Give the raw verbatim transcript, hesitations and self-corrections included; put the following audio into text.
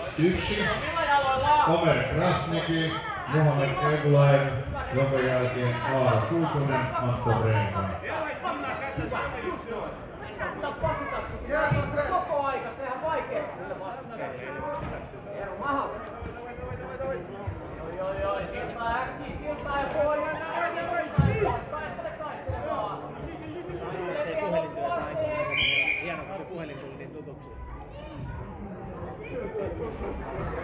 yksi, Omer Krasniki, Mohamed Eglaev, jonka jälkeen Aara Kuitunen, Antto Breenkan. Koko aika, tehdään vaikeaksi sille vastaan. Eero Maha. Joo, joo, siltaa äkkiä, siltaa ja pohjaa. Taistele, taistele vaan. Hieno, kun se puhelin tuli niin tutuksi.